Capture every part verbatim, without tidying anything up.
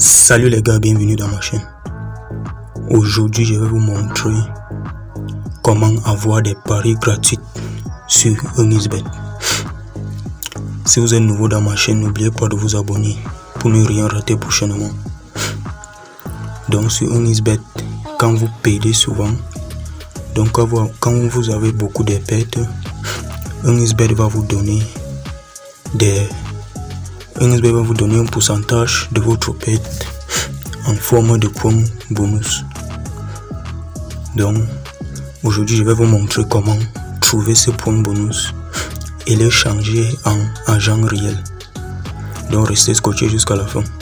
Salut les gars, bienvenue dans ma chaîne. Aujourd'hui je vais vous montrer comment avoir des paris gratuits sur EarnXBet. Si vous êtes nouveau dans ma chaîne, n'oubliez pas de vous abonner pour ne rien rater prochainement. Donc sur EarnXBet, quand vous payez souvent, donc quand vous, quand vous avez beaucoup de pertes, EarnXBet va vous donner des EarnXBet va vous donner un pourcentage de votre perte en forme de points bonus. Donc aujourd'hui je vais vous montrer comment trouver ces points bonus et les changer en argent réel. Donc restez scotché jusqu'à la fin.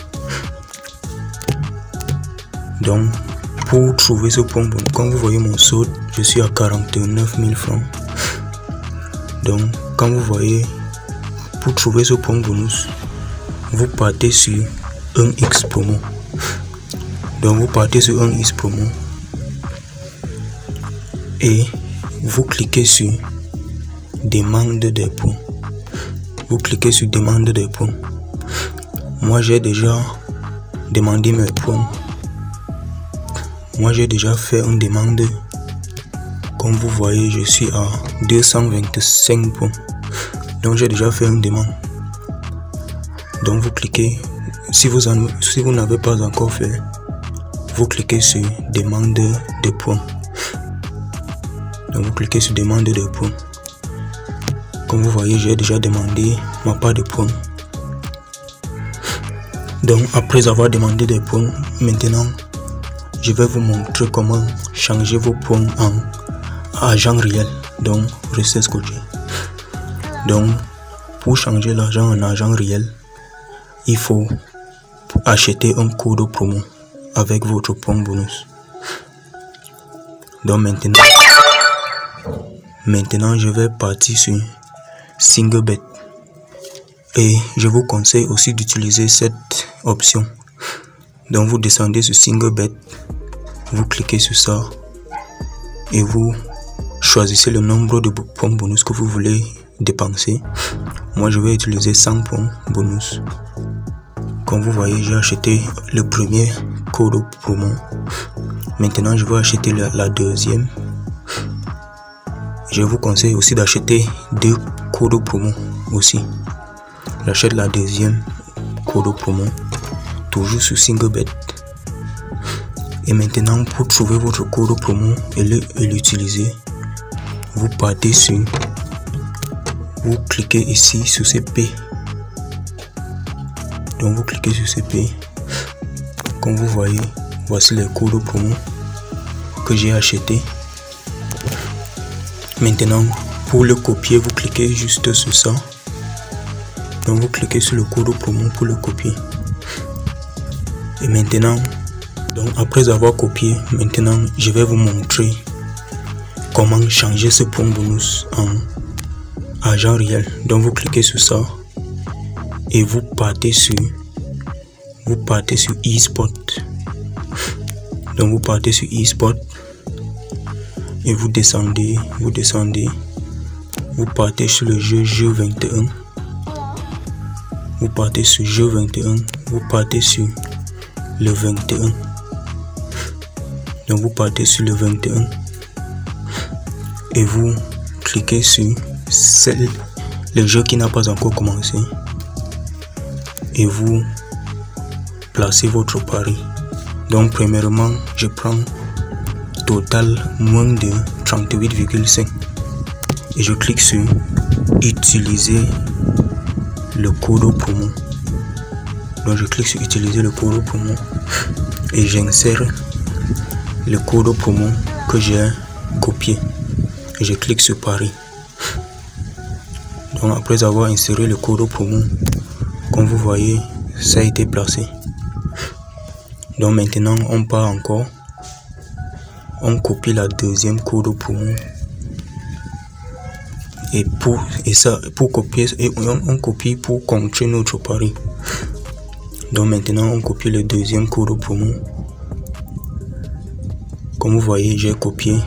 Donc pour trouver ce point bonus, quand vous voyez mon solde, je suis à quarante-neuf mille francs. Donc quand vous voyez, pour trouver ce point bonus, vous partez sur un X promo. Donc vous partez sur un X promo et vous cliquez sur demande des points. Vous cliquez sur demande des points. Moi j'ai déjà demandé mes points. Moi j'ai déjà fait une demande. Comme vous voyez, je suis à deux cent vingt-cinq points. Donc j'ai déjà fait une demande. Donc vous cliquez, si vous en, si vous n'avez pas encore fait, vous cliquez sur demande de points. Donc vous cliquez sur demande de points. Comme vous voyez, j'ai déjà demandé ma part de points. Donc après avoir demandé des points, maintenant je vais vous montrer comment changer vos points en argent réel. Donc restez scotché. Donc pour changer l'argent en argent réel, il faut acheter un code promo avec votre point bonus. Donc maintenant, maintenant je vais partir sur SingleBet et je vous conseille aussi d'utiliser cette option. Donc vous descendez sur SingleBet, vous cliquez sur ça et vous choisissez le nombre de points bonus que vous voulez dépenser. Moi je vais utiliser cent points bonus. Comme vous voyez, j'ai acheté le premier code promo. Maintenant je vais acheter la, la deuxième. Je vous conseille aussi d'acheter deux codes promo aussi. J'achète la deuxième code promo, toujours sur SingleBet. Et maintenant pour trouver votre code promo et l'utiliser, vous partez sur, vous cliquez ici sur C P. Donc vous cliquez sur C P. Comme vous voyez, voici les codes promo que j'ai acheté. Maintenant pour le copier, vous cliquez juste sur ça. Donc vous cliquez sur le code promo pour le copier. Et maintenant, donc après avoir copié, maintenant je vais vous montrer comment changer ce point bonus en argent réel. Donc vous cliquez sur ça et vous partez sur vous partez sur eSport. Donc vous partez sur eSport et vous descendez, vous descendez, vous partez sur le jeu jeu vingt et un. Vous partez sur jeu vingt et un, vous partez sur le vingt et un. Donc vous partez sur le vingt et un et vous cliquez sur celle, le jeu qui n'a pas encore commencé. Et vous placez votre pari. Donc premièrement, je prends total moins de trente-huit virgule cinq et je clique sur utiliser le code promo. Donc je clique sur utiliser le code promo et j'insère le code promo que j'ai copié et je clique sur pari. Donc après avoir inséré le code promo, comme vous voyez, ça a été placé. Donc maintenant on part encore, on copie la deuxième code promo et pour et ça pour copier et on, on copie pour contrer notre pari. Donc maintenant on copie le deuxième code promo. Comme vous voyez, j'ai copié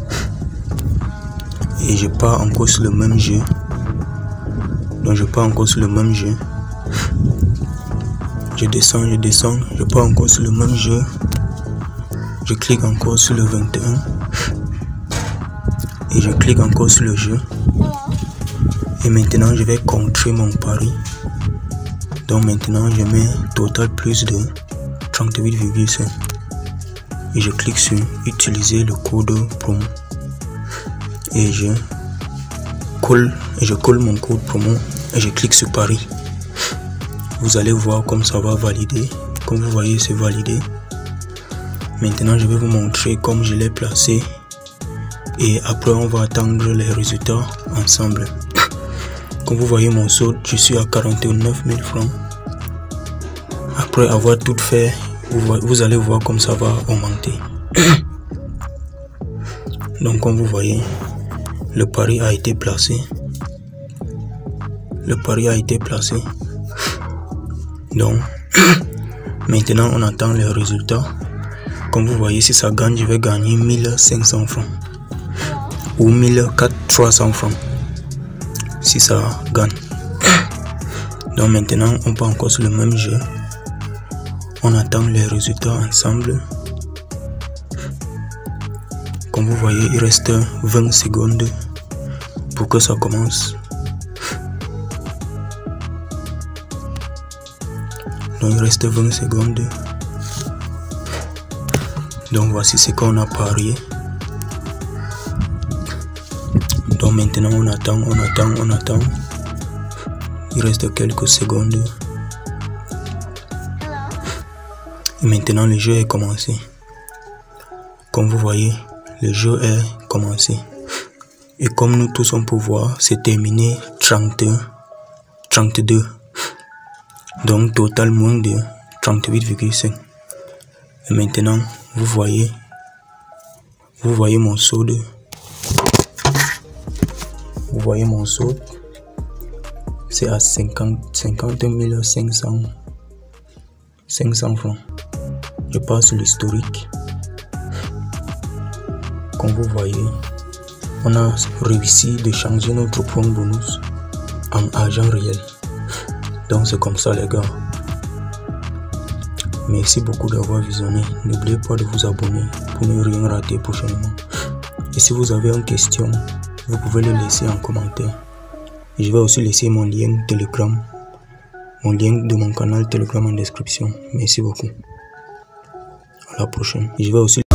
et je pars encore sur le même jeu. Donc je pars encore sur le même jeu. Je descends, je descends, je pars encore sur le même jeu. Je clique encore sur le vingt et un. Et je clique encore sur le jeu. Et maintenant, je vais contrer mon pari. Donc maintenant, je mets total plus de trente-huit virgule cinq. Et je clique sur utiliser le code promo. Et je colle, et je colle mon code promo et je clique sur pari. Vous allez voir comme ça va valider. Comme vous voyez, c'est validé. Maintenant, je vais vous montrer comme je l'ai placé. Et après, on va attendre les résultats ensemble. Comme vous voyez mon solde, je suis à quarante-neuf mille francs. Après avoir tout fait, vous, vous allez voir comme ça va augmenter. Donc, comme vous voyez, le pari a été placé. Le pari a été placé. Donc, maintenant, on attend les résultats. Comme vous voyez, si ça gagne, je vais gagner mille cinq cents francs. Ou mille trois cents francs. Si ça gagne. Donc, maintenant, on part encore sur le même jeu. On attend les résultats ensemble. Comme vous voyez, il reste vingt secondes pour que ça commence. Donc il reste vingt secondes. Donc voici ce qu'on a parié. Donc maintenant on attend, on attend, on attend. Il reste quelques secondes. Et maintenant le jeu est commencé. Comme vous voyez, le jeu est commencé. Et comme nous tous on peut voir, c'est terminé trente, trente-deux. Donc total moins de trente-huit virgule cinq. Et maintenant, vous voyez, vous voyez mon solde. Vous voyez mon solde. C'est à cinquante mille cinq cents, cinq cents francs. Je passe sur l'historique. Comme vous voyez, on a réussi de changer notre point bonus en argent réel. Donc c'est comme ça les gars. Merci beaucoup d'avoir visionné. N'oubliez pas de vous abonner pour ne rien rater prochainement. Et si vous avez une question, vous pouvez le laisser en commentaire. Et je vais aussi laisser mon lien Telegram, mon lien de mon canal Telegram en description. Merci beaucoup. À la prochaine. Et je vais aussi